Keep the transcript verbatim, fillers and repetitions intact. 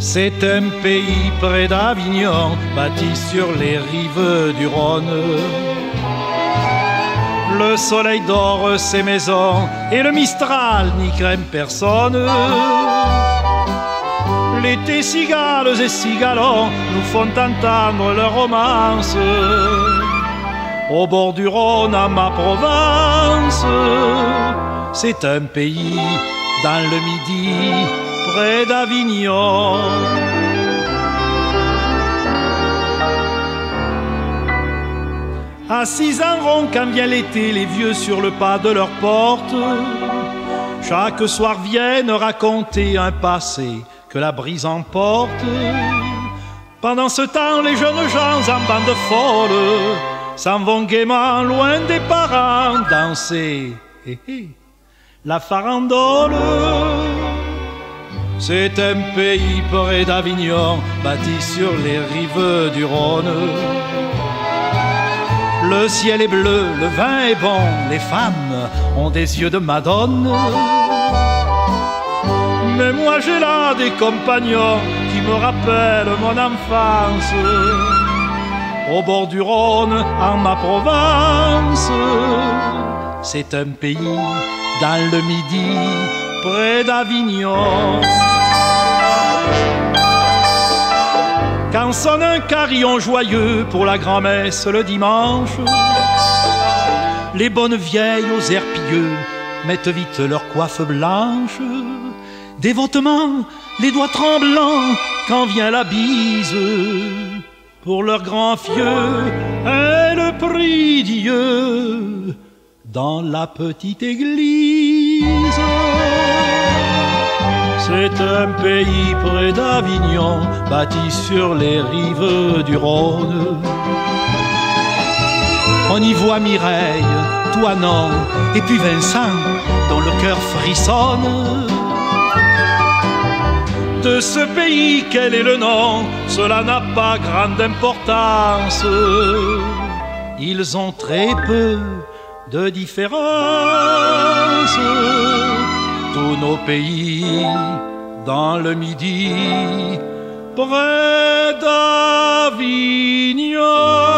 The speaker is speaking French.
C'est un pays près d'Avignon, bâti sur les rives du Rhône. Le soleil dore ses maisons et le Mistral n'y craint personne. L'été, cigales et cigalons nous font entendre leur romance. Au bord du Rhône, à ma Provence, c'est un pays dans le Midi, près d'Avignon. Assis en rond quand vient l'été, les vieux sur le pas de leur porte, chaque soir viennent raconter un passé que la brise emporte. Pendant ce temps, les jeunes gens en bande folle s'en vont gaiement loin des parents danser hé, hé, la farandole. C'est un pays près d'Avignon, bâti sur les rives du Rhône. Le ciel est bleu, le vin est bon, les femmes ont des yeux de Madone. Mais moi j'ai là des compagnons qui me rappellent mon enfance. Au bord du Rhône, en ma Provence, c'est un pays dans le Midi, près d'Avignon. Quand sonne un carillon joyeux pour la grand-messe le dimanche, les bonnes vieilles aux airs pieux mettent vite leur coiffe blanche. Dévotement, les doigts tremblants, quand vient la bise, pour leur grand fieu, elles prient Dieu dans la petite église. C'est un pays près d'Avignon, bâti sur les rives du Rhône. On y voit Mireille, Toinon, et puis Vincent, dont le cœur frissonne. De ce pays, quel est le nom? Cela n'a pas grande importance. Ils ont très peu de différence. Tous nos pays dans le Midi, près d'Avignon.